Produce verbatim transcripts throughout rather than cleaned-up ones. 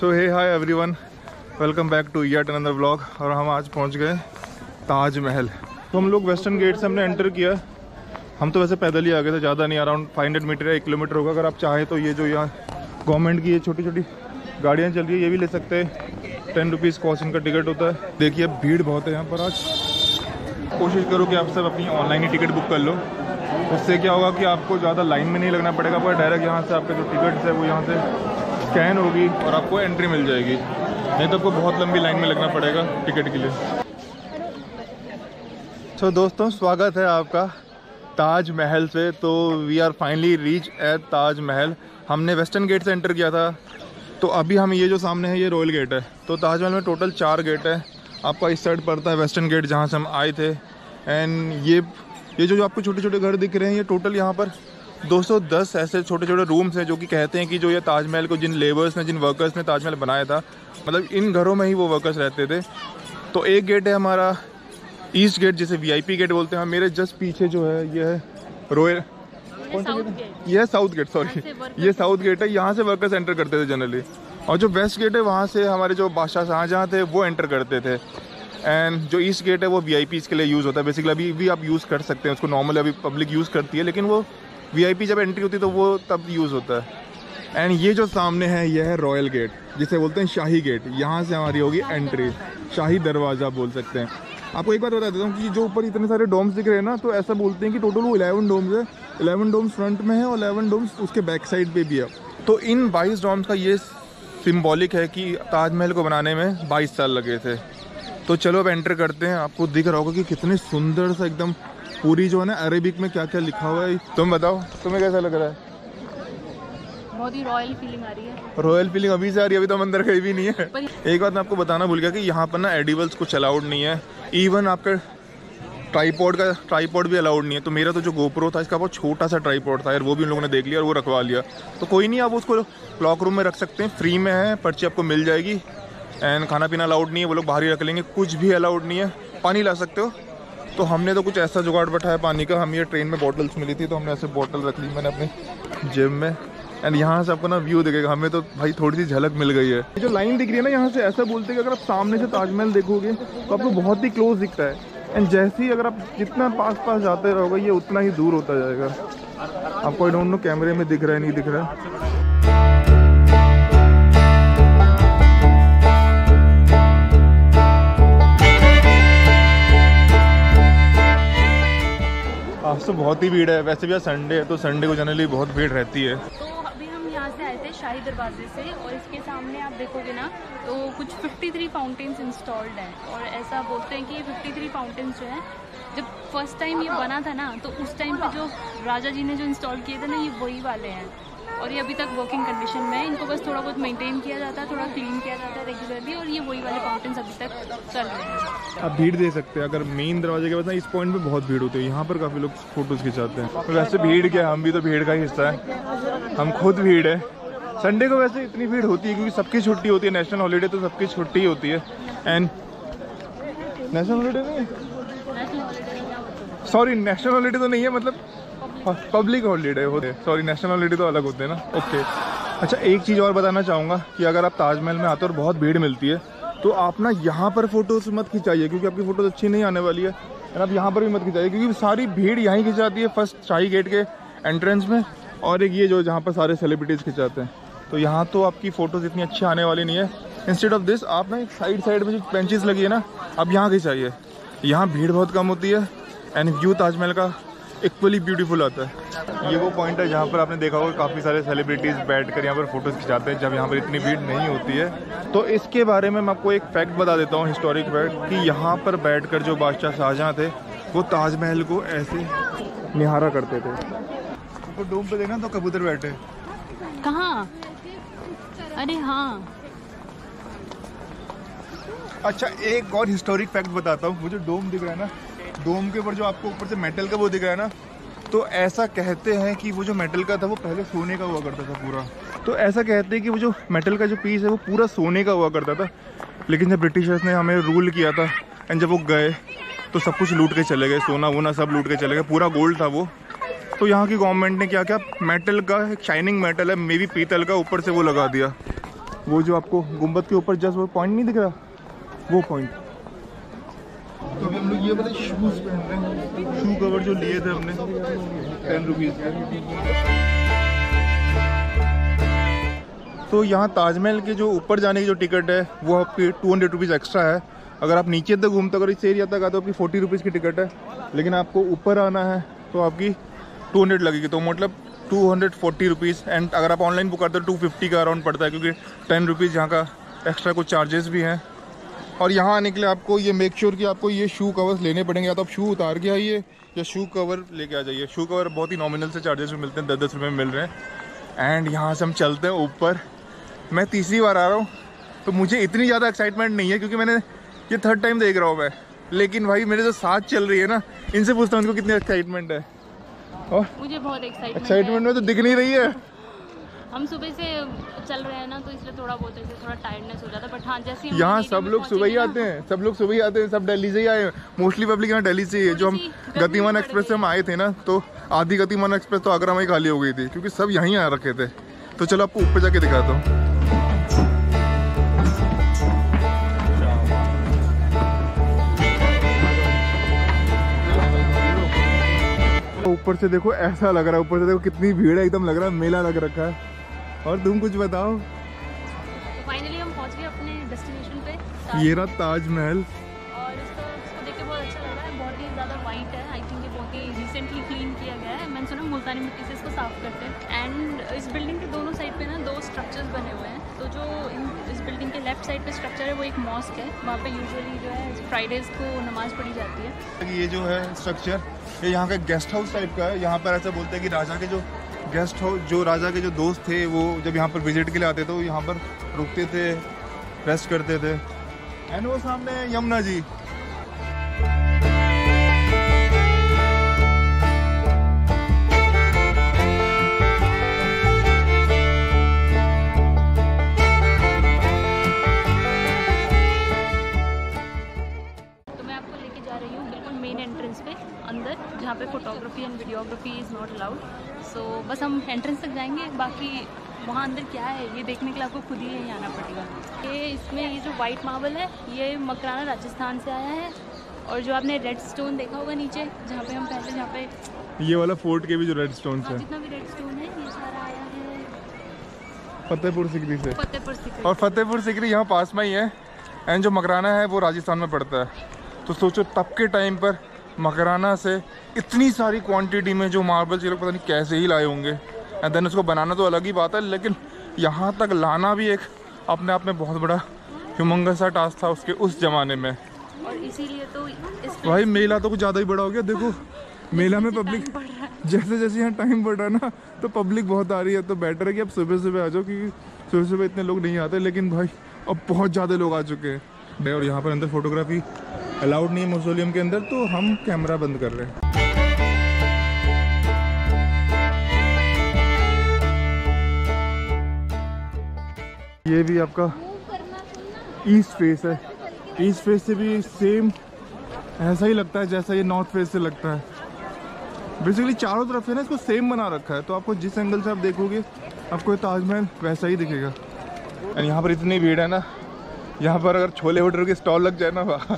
So hey hi everyone, welcome back to yet another vlog. और हम आज पहुंच गए ताजमहल। तो हम लोग वेस्टर्न गेट से हमने एंटर किया। हम तो वैसे पैदल ही आ गए थे, ज़्यादा नहीं, अराउंड फाइव हंड्रेड मीटर या एक किलोमीटर होगा। अगर आप चाहें तो ये जो यहाँ गवर्नमेंट की ये छोटी छोटी गाड़ियाँ चल रही है ये भी ले सकते हैं। टेन रुपीज़ कॉस्ट इनका टिकट होता है। देखिए भीड़ बहुत है यहाँ पर आज। कोशिश करो कि आप सब अपनी ऑनलाइन ही टिकट बुक कर लो। उससे क्या होगा कि आपको ज़्यादा लाइन में नहीं लगना पड़ेगा, पर डायरेक्ट यहाँ से आपके जो टिकट्स है वो यहाँ से स्कैन होगी और आपको एंट्री मिल जाएगी। नहीं तो आपको बहुत लंबी लाइन में लगना पड़ेगा टिकट के लिए। तो दोस्तों स्वागत है आपका ताजमहल से। तो we are finally reach at Taj Mahal. हमने वेस्टर्न गेट से एंटर किया था, तो अभी हम ये जो सामने है ये रॉयल गेट है। तो ताजमहल में टोटल चार गेट है। आपका इस साइड पड़ता है वेस्टर्न गेट जहाँ से हम आए थे। एंड ये ये जो जो आपको छोटे छोटे घर दिख रहे हैं ये टोटल यहाँ पर दो सौ दस ऐसे छोटे छोटे रूम्स हैं, जो कि कहते हैं कि जो ये ताजमहल को जिन लेबर्स ने जिन वर्कर्स ने ताजमहल बनाया था, मतलब इन घरों में ही वो वर्कर्स रहते थे। तो एक गेट है हमारा ईस्ट गेट, जिसे वीआईपी गेट बोलते हैं। मेरे जस्ट पीछे जो है ये है रॉयल, कौन सा गेट है? ये है साउथ गेट, सॉरी ये साउथ गेट है। यहाँ से वर्कर्स एंटर करते थे जनरली। और जो वेस्ट गेट है वहाँ से हमारे जो बादशाह शाहजहाँ थे वो एंटर करते थे। एंड जो ईस्ट गेट है वो वीआईपीज़ के लिए यूज़ होता है। बेसिकली अभी भी आप यूज़ कर सकते हैं उसको, नॉर्मली अभी पब्लिक यूज़ करती है, लेकिन वो वीआईपी जब एंट्री होती है तो वो तब यूज़ होता है। एंड ये जो सामने है ये है रॉयल गेट, जिसे बोलते हैं शाही गेट। यहाँ से हमारी होगी एंट्री, शाही दरवाज़ा बोल सकते हैं। आपको एक बात बता देता हूँ कि जो ऊपर इतने सारे डोम्स दिख रहे हैं ना, तो ऐसा बोलते हैं कि टोटल वो इलेवन डोम्स है। इलेवन डोम्स फ्रंट में है और इलेवन डोम्स उसके बैक साइड पे भी है। तो इन बाईस डोम्स का ये सिम्बॉलिक है कि ताजमहल को बनाने में बाईस साल लगे थे। तो चलो अब एंटर करते हैं। आपको दिख रहा होगा कि कितने सुंदर सा एकदम पूरी जो है ना अरेबिक में क्या क्या लिखा हुआ है। तुम बताओ तुम्हें कैसा लग रहा है? बहुत ही रॉयल फीलिंग आ रही है। रॉयल फीलिंग अभी से आ रही है, अभी तो हम अंदर गए भी नहीं है। एक बात मैं आपको बताना भूल गया कि यहाँ पर ना एडिबल्स कुछ अलाउड नहीं है। इवन आपका ट्राईपॉड का ट्राईपॉड भी अलाउड नहीं है। तो मेरा तो जो गोप्रो था इसका बहुत छोटा सा ट्राईपॉड था यार, वो भी उन लोगों ने देख लिया और वो रखवा लिया। तो कोई नहीं, आप उसको क्लॉक रूम में रख सकते हैं, फ्री में है, पर्ची आपको मिल जाएगी। एंड खाना पीना अलाउड नहीं है, वो लोग बाहर ही रख लेंगे। कुछ भी अलाउड नहीं है। पानी ला सकते हो। तो हमने तो कुछ ऐसा जुगाड़ बैठाया पानी का। हम ये ट्रेन में बॉटल्स मिली थी तो हमने ऐसे बॉटल रख ली मैंने अपनी जेब में। एंड यहाँ से आपको ना व्यू दिखेगा। हमें तो भाई थोड़ी सी झलक मिल गई है। ये जो लाइन दिख रही है ना यहाँ से, ऐसा बोलते हैं कि अगर आप सामने से ताजमहल देखोगे तो आपको बहुत ही क्लोज दिखता है। एंड जैसे ही अगर आप जितना पास पास जाते रहोगे ये उतना ही दूर होता जाएगा। आपको आई डोंट नो कैमरे में दिख रहा है नहीं दिख रहा है। आज तो बहुत ही भीड़ है। वैसे भी आज संडे है तो संडे को जनरली बहुत भीड़ रहती है। तो अभी हम यहाँ से आए थे शाही दरवाजे से, और इसके सामने आप देखोगे ना तो कुछ तिरेपन फाउंटेन्स इंस्टॉल्ड हैं। और ऐसा बोलते हैं कि ये तिरेपन फाउंटेन्स जो हैं, जब फर्स्ट टाइम ये बना था ना तो उस टाइम पे जो राजा जी ने जो इंस्टॉल किए थे ना, ये वही वाले हैं। और ये अभी तक वर्किंग कंडीशन में है। इनको बस थोड़ा बहुत मेंटेन किया जाता है, थोड़ा क्लीन किया जाता है रेगुलरली, और ये वही वाले फाउंटेन्स अभी तक चल रहे हैं। आप भीड़ दे सकते हैं। अगर मेन दरवाजे के पास ना इस पॉइंट पे बहुत भीड़ होती है। यहाँ पर काफ़ी लोग फोटोज़ खिंचाते हैं। वैसे भीड़ क्या, हम भी तो भीड़ का ही हिस्सा है। हम खुद भीड़ है। संडे को वैसे इतनी भीड़ होती है क्योंकि सबकी छुट्टी होती है। नेशनल हॉलीडे तो सबकी छुट्टी होती है। एंड नेशनल हॉलीडे नहीं, सॉरी नेशनल हॉलीडे तो नहीं है, मतलब पब्लिक हॉलीडे होते हैं। सॉरी नेशनल हॉलीडे तो अलग होते हैं ना। ओके अच्छा, एक चीज़ और बताना चाहूँगा कि अगर आप ताजमहल में आते हो और बहुत भीड़ मिलती है तो आप ना यहाँ पर फोटोज मत खिंचाइए, क्योंकि आपकी फ़ोटोज अच्छी नहीं आने वाली है। और आप यहाँ पर भी मत खिंचाइए क्योंकि सारी भीड़ यहीं खिंचाती है, फर्स्ट शाही गेट के एंट्रेंस में, और एक ये जो जहाँ पर सारे सेलिब्रिटीज़ खिंचाते हैं। तो यहाँ तो आपकी फ़ोटोज़ इतनी अच्छी आने वाली नहीं है। इंस्टेड ऑफ दिस आप ना एक साइड साइड में जो बेंचेस लगी है ना, अब यहाँ खिंचाइए। यहाँ भीड़ बहुत कम होती है एंड व्यू ताजमहल का इक्वली ब्यूटीफुल आता है। ये वो पॉइंट है जहाँ पर आपने देखा होगा काफ़ी सारे सेलिब्रिटीज़ बैठकर यहाँ पर फोटोज़ खिंचाते हैं जब यहाँ पर इतनी भीड़ नहीं होती है। तो इसके बारे में मैं आपको एक फैक्ट बता देता हूँ, हिस्टोरिक फैक्ट, कि यहाँ पर बैठकर जो बादशाह शाहजहाँ थे वो ताजमहल को ऐसे निहारा करते थे। तो डोम पे देखना तो कबूतर बैठे। कहाँ? अरे हाँ। अच्छा एक और हिस्टोरिक फैक्ट बताता हूँ। वो जो डोम दिख रहा है ना, डोम के ऊपर जो आपको ऊपर से मेटल का वो दिख रहा है ना, तो ऐसा कहते हैं कि वो जो मेटल का था वो पहले सोने का हुआ करता था पूरा। तो ऐसा कहते हैं कि वो जो मेटल का जो पीस है वो पूरा सोने का हुआ करता था। लेकिन जब ब्रिटिशर्स ने हमें रूल किया था एंड जब वो गए तो सब कुछ लूट के चले गए, सोना वोना सब लूट के चले गए, पूरा गोल्ड था वो। तो यहाँ की गवर्नमेंट ने क्या क्या मेटल का, एक शाइनिंग मेटल है, मे बी पीतल का, ऊपर से वो लगा दिया। वो जो आपको गुम्बद के ऊपर जस्ट वो पॉइंट नहीं दिख रहा, वो पॉइंट। तो अभी हम लोग ये वाले शूज़ पहन रहे हैं, शू कवर जो लिए थे हमने टेन रुपीज़ के। तो यहाँ ताजमहल के जो ऊपर जाने की जो टिकट है वो आपकी टू हंड्रेड रुपीज़ एक्स्ट्रा है। अगर आप नीचे तक घूमते अगर इस एरिया तक आते हो आपकी फोर्टी रुपीज़ की टिकट है, लेकिन आपको ऊपर आना है तो आपकी टू हंड्रेड लगेगी, तो मतलब two hundred forty rupees. And अगर आप ऑनलाइन बुक करते हो टू फिफ्टी का अराउंड पड़ता है, क्योंकि टेन रुपीज़ यहाँ का एक्स्ट्रा कुछ चार्जेस भी हैं। और यहाँ आने के लिए आपको ये मेक श्योर कि आपको ये शू कवर्स लेने पड़ेंगे, या तो आप शू उतार के आइए या शू कवर लेके आ जाइए। शू कवर बहुत ही नॉमिनल से चार्जेस में मिलते हैं, दस दस रुपये में मिल रहे हैं। एंड यहाँ से हम चलते हैं ऊपर। मैं तीसरी बार आ रहा हूँ तो मुझे इतनी ज़्यादा एक्साइटमेंट नहीं है, क्योंकि मैंने ये थर्ड टाइम देख रहा हूँ मैं। लेकिन भाई मेरे जो साथ चल रही है ना, इनसे पूछता हूँ उनको कितनी एक्साइटमेंट है। और मुझे बहुत एक्साइटमेंट एक्साइटमेंट में तो दिख नहीं रही है। हम सुबह से चल रहे हैं ना, तो इसलिए थोड़ा बहुत ऐसे थोड़ा टायर्डनेस हो जाता है। बट हाँ, जैसे यहाँ सब लोग सुबह ही आते हैं, सब लोग सुबह ही आते हैं, सब दिल्ली से ही आए हैं। मोस्टली पब्लिक यहाँ दिल्ली से ही है। जो हम गतिमान एक्सप्रेस से हम आए थे ना, तो आधी गतिमान एक्सप्रेस तो आगरा में ही खाली हो गई थी, क्योंकि सब यहीं आ रखे थे। तो चलो आपको ऊपर जाके दिखाता हूँ। ऊपर से देखो ऐसा लग रहा है, ऊपर से देखो कितनी भीड़ है, एकदम लग रहा है मेला लग रखा है। और तुम कुछ बताओ। फाइनली हम पहुंच गए अपने डेस्टिनेशन पे। ये रहा ताजमहल, और इसको इसको देख के बहुत अच्छा लग रहा है। बहुत ही ज़्यादा वाइट है। आई थिंक ये बहुत ही रिसेंटली क्लीन किया गया है। मैंने सुना मुल्तानी मिट्टी से इसको साफ करते हैं। एंड इस बिल्डिंग के दोनों साइड पे ना दो स्ट्रक्चर्स बने हुए हैं। तो जो इन इस बिल्डिंग के लेफ्ट साइड पे स्ट्रक्चर है वो एक मॉस्क है। वहाँ पे यूजुअली जो है फ्राइडेज को नमाज पढ़ी जाती है। ये जो है स्ट्रक्चर, ये यहाँ का गेस्ट हाउस टाइप का है। यहाँ पर ऐसा बोलते हैं कि राजा के जो गेस्ट हाउस, जो राजा के जो दोस्त थे, वो जब यहाँ पर विजिट के लिए आते थे तो यहाँ पर रुकते थे, रेस्ट करते थे। एंड वो सामने है यमुना जी। अंदर जहाँ पे photography and videography is not allowed. So बस हम एंट्रेंस तक जाएंगे, बाकी वहाँ अंदर क्या है ये देखने के लिए आपको खुद ही यहीं आना पड़ेगा। ये इसमें ये जो वाइट मार्बल है ये मकराना राजस्थान से आया है। और जो आपने रेड स्टोन देखा होगा नीचे, जहाँ पे हम पहले जहाँ पे ये वाला फोर्ट के भी जो रेड स्टोन है, जितना भी रेड स्टोन है ये सारा आया है फतेहपुर सिकरी से। फतेहपुर सिकरी और फतेहपुर सिकरी यहाँ पास में ही है। एंड जो मकराना है वो राजस्थान में पड़ता है। तो सोचो तब के टाइम पर मकराना से इतनी सारी क्वांटिटी में जो मार्बल्स ये लोग पता नहीं कैसे ही लाए होंगे। एंड देन उसको बनाना तो अलग ही बात है, लेकिन यहाँ तक लाना भी एक अपने आप में बहुत बड़ा ह्यूमंगस सा टास्क था उसके उस ज़माने में। और इसीलिए तो इस भाई मेला तो कुछ ज़्यादा ही बड़ा हो गया। देखो मेला में पब्लिक जैसे जैसे यहाँ टाइम बढ़ रहा है ना, तो पब्लिक बहुत आ रही है। तो बेटर है कि अब सुबह सुबह आ जाओ, क्योंकि सुबह सुबह इतने लोग नहीं आते। लेकिन भाई अब बहुत ज़्यादा लोग आ चुके हैं। और यहाँ पर अंदर फोटोग्राफी अलाउड नहीं है मौसोलियम के अंदर, तो हम कैमरा बंद कर रहे हैं। ये भी आपका ईस्ट फेस है। ईस्ट फेस से भी सेम ऐसा ही लगता है जैसा ये नॉर्थ फेस से लगता है। बेसिकली चारों तरफ है ना, इसको सेम बना रखा है। तो आपको जिस एंगल से आप देखोगे आपको ये ताजमहल वैसा ही दिखेगा। और यहाँ पर इतनी भीड़ है ना, यहाँ पर अगर छोले भटूरे की स्टॉल लग जाए ना, वहाँ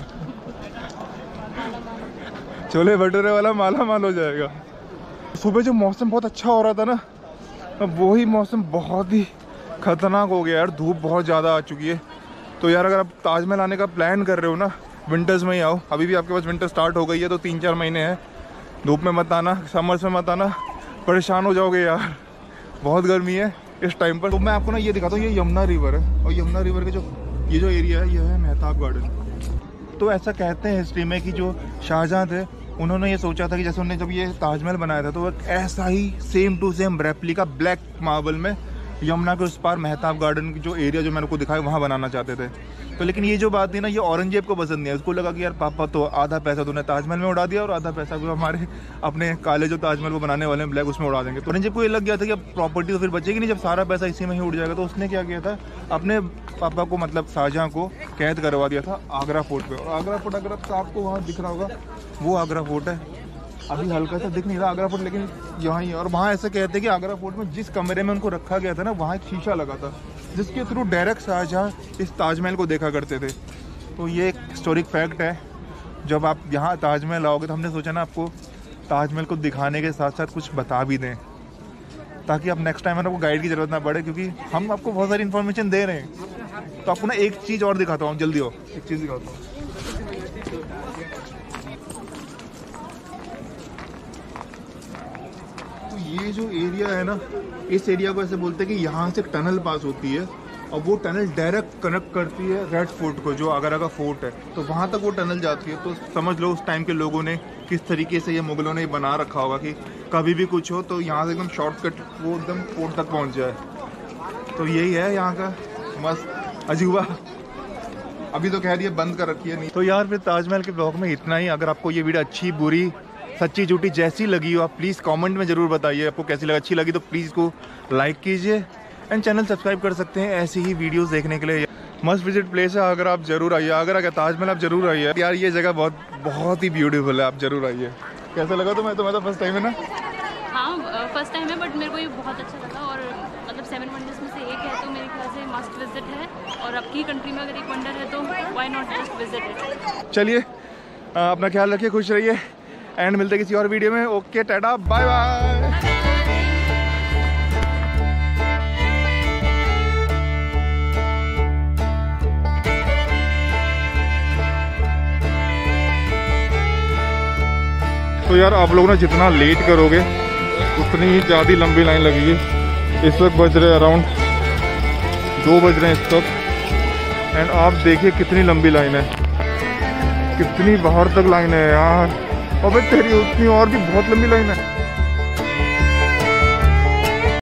छोले भटूरे वाला माला माल हो जाएगा। सुबह जो मौसम बहुत अच्छा हो रहा था ना, अब वही मौसम बहुत ही खतरनाक हो गया यार। धूप बहुत ज़्यादा आ चुकी है। तो यार अगर आप ताजमहल आने का प्लान कर रहे हो ना, विंटर्स में ही आओ। अभी भी आपके पास विंटर स्टार्ट हो गई है, तो तीन चार महीने हैं। धूप में मत आना, समर्स में मत आना, परेशान हो जाओगे यार, बहुत गर्मी है इस टाइम पर। तो मैं आपको ना ये दिखाता हूँ, ये यमुना रिवर है। और यमुना रिवर के जो ये जो एरिया है, ये है मेहताब गार्डन। तो ऐसा कहते हैं हिस्ट्री में कि जो शाहजहाँ थे, उन्होंने ये सोचा था कि जैसे उन्होंने जब ये ताजमहल बनाया था, तो वो ऐसा ही same to same replica black marble में यमुना के उस पार मेहताब गार्डन की जो एरिया जो मैंने को दिखाया वहाँ बनाना चाहते थे। तो लेकिन ये जो बात थी ना, ये औरंगजेब को पसंद नहीं है। उसको लगा कि यार पापा तो आधा पैसा तूने ताजमहल में उड़ा दिया और आधा पैसा भी हमारे अपने काले जो ताजमहल को बनाने वाले हैं ब्लैक, उसमें उड़ा देंगे। तो औरंगजेब को ये लग गया था कि अब प्रॉपर्टी तो फिर बचेगी नहीं जब सारा पैसा इसी में ही उड़ जाएगा। तो उसने क्या किया था, अपने पापा को मतलब शाहजहाँ को कैद करवा दिया था आगरा फोर्ट पे। और आगरा फोर्ट अगर आपको वहाँ दिख रहा होगा, वो आगरा फोर्ट है। अभी हल्का सा दिख नहीं रहा आगरा फोर्ट, लेकिन यहाँ ही। और वहाँ ऐसे कहते हैं कि आगरा फोर्ट में जिस कमरे में उनको रखा गया था ना, वहाँ एक शीशा लगा था। जिसके थ्रू डायरेक्ट शाहजहाँ इस ताजमहल को देखा करते थे। तो ये एक हिस्टोरिक फैक्ट है। जब आप यहाँ ताजमहल आओगे तो हमने सोचा ना आपको ताजमहल को दिखाने के साथ साथ कुछ बता भी दें, ताकि आप नेक्स्ट टाइम आपको गाइड की ज़रूरत ना पड़े, क्योंकि हम आपको बहुत सारी इन्फॉर्मेशन दे रहे हैं। तो आपको ना एक चीज़ और दिखाता हूँ, जल्दी हो, एक चीज़ दिखाता हूँ। तो ये जो एरिया है ना, इस एरिया को ऐसे बोलते हैं कि यहाँ से टनल पास होती है और वो टनल डायरेक्ट कनेक्ट करती है रेड फोर्ट को, जो आगरा का फोर्ट है। तो वहाँ तक वो टनल जाती है। तो समझ लो उस टाइम के लोगों ने किस तरीके से ये मुगलों ने बना रखा होगा कि कभी भी कुछ हो तो यहाँ से एकदम शॉर्टकट वो एकदम फोर्ट तक पहुँच जाए। तो यही है यहाँ का मस्त अजूबा। अभी तो कह रही है बंद कर रखी है नहीं। तो यार फिर ताजमहल के ब्लॉग में इतना ही। अगर आपको ये वीडियो अच्छी बुरी सच्ची झूठी जैसी लगी हो, आप प्लीज़ कमेंट में ज़रूर बताइए आपको कैसी लगी। अच्छी लगी तो प्लीज़ को लाइक कीजिए एंड चैनल सब्सक्राइब कर सकते हैं ऐसी ही वीडियोस देखने के लिए। मस्ट विजिट प्लेस है, अगर आप जरूर आइए। आगरा का ताजमहल आप जरूर आइए यार, ये जगह बहुत बहुत ही ब्यूटीफुल है, आप जरूर आइए। कैसा लगा तुम्हें? तुम्हें तो फर्स्ट टाइम है ना? हाँ फर्स्ट टाइम है, बट मेरे को ये बहुत अच्छा लगा। और मतलब सेवन वंडर्स में से एक है, तो मेरे ख्याल से मस्ट विजिट है। और आपकी कंट्री में अगर एक वंडर है तो why not just visit it. चलिए अपना ख्याल रखिए, खुश रहिए एंड मिलते किसी और वीडियो में। Okay tata bye bye. तो यार आप लोग ना जितना लेट करोगे उतनी ही ज़्यादा लंबी लाइन लगेगी। इस वक्त बज रहे अराउंड दो बज रहे हैं इस वक्त एंड आप देखिए कितनी लंबी लाइन है, कितनी बाहर तक लाइन है यार। अबे तेरी उतनी और भी बहुत लंबी लाइन है।